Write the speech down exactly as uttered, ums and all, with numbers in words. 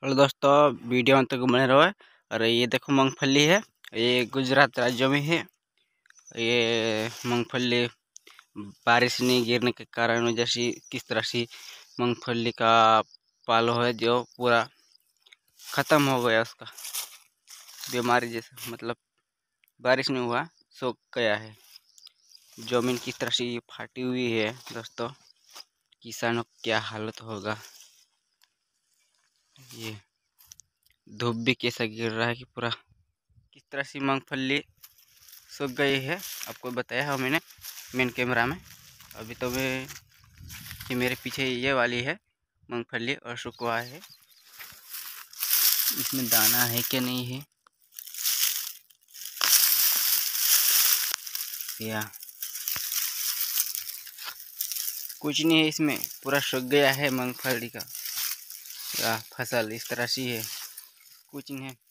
Hello दोस्तों, video अंत तक बने रहो। और ये देखो मूंगफली है, ये गुजरात राज्य में है। ये मूंगफली बारिश नहीं गिरने के कारण वजह से किस तरह से मूंगफली का पालो है जो पूरा ख़त्म हो गया, उसका बीमारी जैसे मतलब बारिश नहीं हुआ, सूख गया है। जमीन किस तरह से फाटी हुई है दोस्तों, किसानों की क्या हालत होगा। ये धूप भी कैसा गिर रहा है कि पूरा किस तरह से मूंगफली सूख गई है, आपको बताया है मैंने मेन कैमरा में। अभी तो मैं ये मेरे पीछे ये वाली है मूंगफली और सुखवा है, इसमें दाना है क्या नहीं है या कुछ नहीं है, इसमें पूरा सूख गया है मूंगफली का या फसल। इस तरह से है, कुछ नहीं है।